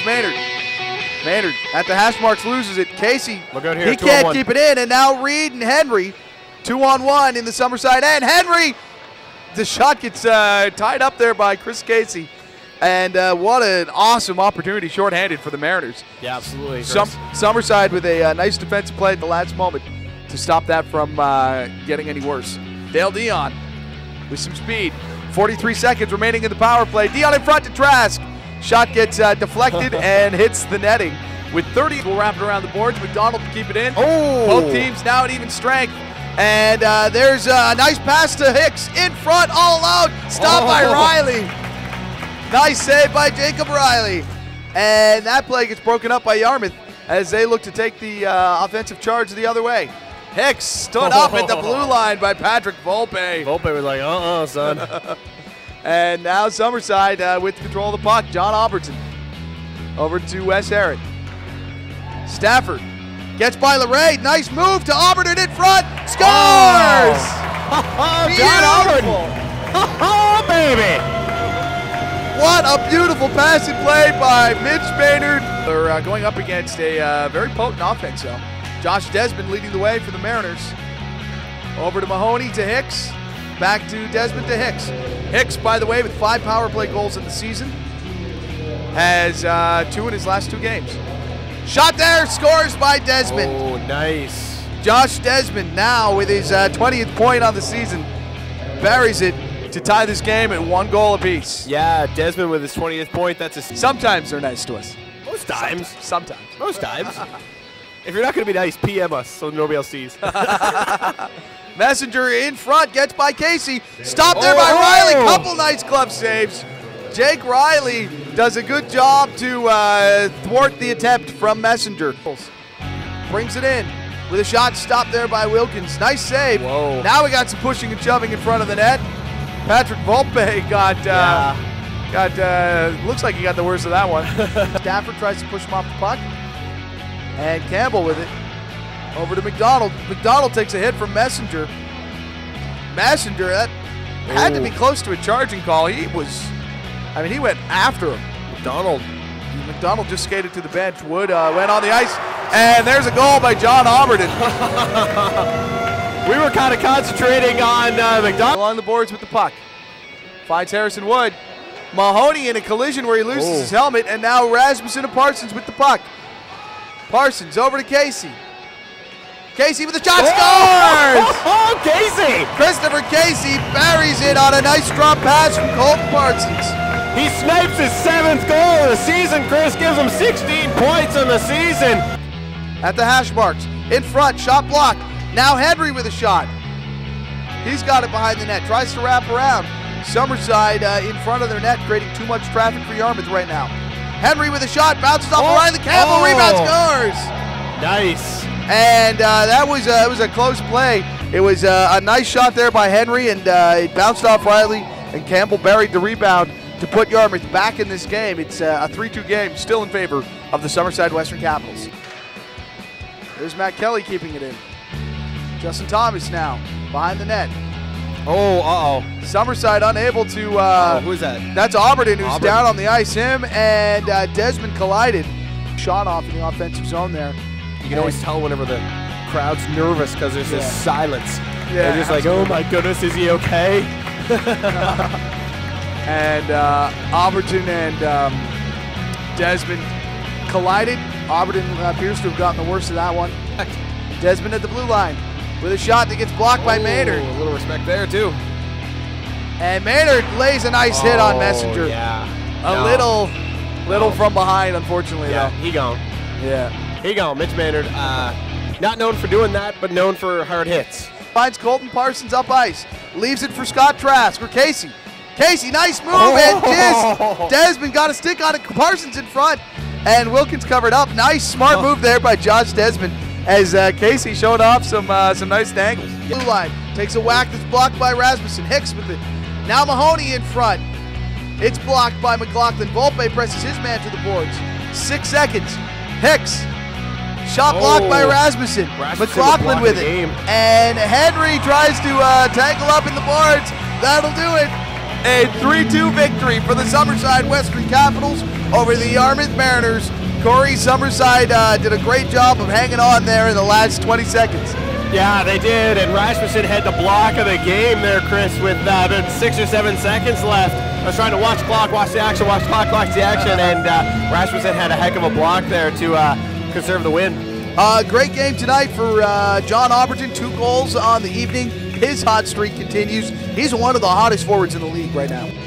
Maynard. Maynard at the hash marks loses it. Casey, look out here, he can't keep it in, and now Reed and Henry, 2-on-1 in the Summerside end. Henry, the shot gets tied up there by Chris Casey, and what an awesome opportunity, shorthanded for the Mariners. Yeah, absolutely. Summerside with a nice defensive play at the last moment to stop that from getting any worse. Dale Dion with some speed. 43 seconds remaining in the power play. Dion in front to Trask. Shot gets deflected and hits the netting. With 30, we'll wrap it around the boards. McDonald to keep it in. Oh! Both teams now at even strength. And there's a nice pass to Hicks in front, all alone. Stopped by Riley. Nice save by Jacob Riley. And that play gets broken up by Yarmouth as they look to take the offensive charge the other way. Hicks stood up at the blue line by Patrick Volpe. Volpe was like, son. And now Summerside with control of the puck. John Albertson over to Wes Herrick. Stafford gets by LeRae. Nice move to Alberton in front. Scores! John Alberton. Oh, baby. What a beautiful pass and play by Mitch Maynard. They're going up against a very potent offense, though. Josh Desmond leading the way for the Mariners. Over to Mahoney to Hicks. Back to Desmond to Hicks. Hicks, by the way, with 5 power play goals in the season. Has 2 in his last 2 games. Shot there, scores by Desmond. Oh, nice. Josh Desmond now with his 20th point on the season. Buries it to tie this game at 1 goal apiece. Yeah, Desmond with his 20th point. That's a. Sometimes they're nice to us. Most times. Sometimes. Most times. If you're not going to be nice, PM us so nobody else sees. Messenger in front, gets by Casey. Stopped there by Riley. Couple nice glove saves. Jake Riley does a good job to thwart the attempt from Messenger. Brings it in with a shot stopped there by Wilkins. Nice save. Whoa. Now we got some pushing and shoving in front of the net. Patrick Volpe looks like he got the worst of that one. Stafford tries to push him off the puck. And Campbell with it. Over to McDonald. McDonald takes a hit from Messenger. Messenger, that had to be close to a charging call. He went after him. McDonald just skated to the bench. Wood went on the ice. And there's a goal by John Alberton. We were kind of concentrating on McDonald. Along the boards with the puck. Finds Harrison Wood. Mahoney in a collision where he loses his helmet. And now Rasmussen and Parsons with the puck. Parsons over to Casey. Casey with a shot, scores! Oh, Casey! Christopher Casey buries it on a nice drop pass from Colton Parsons. He snipes his 7th goal of the season. Chris gives him 16 points on the season. At the hash marks, in front, shot blocked. Now Henry with a shot. He's got it behind the net, tries to wrap around. Summerside in front of their net, creating too much traffic for Yarmouth right now. Henry with a shot, bounces off the line, the Campbell rebound, scores! Nice. And that was a close play. It was a nice shot there by Henry, and it bounced off Riley, and Campbell buried the rebound to put Yarmouth back in this game. It's a 3-2 game, still in favor of the Summerside Western Capitals. There's Matt Kelly keeping it in. Justin Thomas now behind the net. Summerside unable to. Who is that? That's Alberton, who's down on the ice. Him and Desmond collided. Shot off in the offensive zone there. You can always tell whenever the crowd's nervous because there's this silence. Yeah, they're just like, oh my goodness, is he okay? And Alberton and Desmond collided. Alberton appears to have gotten the worst of that one. Desmond at the blue line with a shot that gets blocked by Maynard. A little respect there too. And Maynard lays a nice hit on Messenger. Yeah. Little from behind, unfortunately. Yeah, though. he gone. Yeah. He gone. Mitch Maynard, not known for doing that, but known for hard hits. Finds Colton Parsons up ice. Leaves it for Scott Trask or Casey. Casey, nice move, and just Desmond got a stick on it. Parsons in front, and Wilkins covered up. Nice, smart move there by Josh Desmond as Casey showed off some nice angles. Blue line takes a whack that's blocked by Rasmussen. Hicks with it. Now Mahoney in front. It's blocked by McLaughlin. Volpe presses his man to the boards. 6 seconds. Hicks. Shot blocked by Rasmussen. McLaughlin with it. And Henry tries to tangle up in the boards. That'll do it. A 3-2 victory for the Summerside Western Capitals over the Yarmouth Mariners. Corey Summerside did a great job of hanging on there in the last 20 seconds. Yeah, they did, and Rasmussen had the block of the game there, Chris, with about 6 or 7 seconds left. I was trying to watch clock, watch the action, watch clock, watch the action, and Rasmussen had a heck of a block there to conserve the win. Great game tonight for John Auberton, 2 goals on the evening. His hot streak continues. He's one of the hottest forwards in the league right now.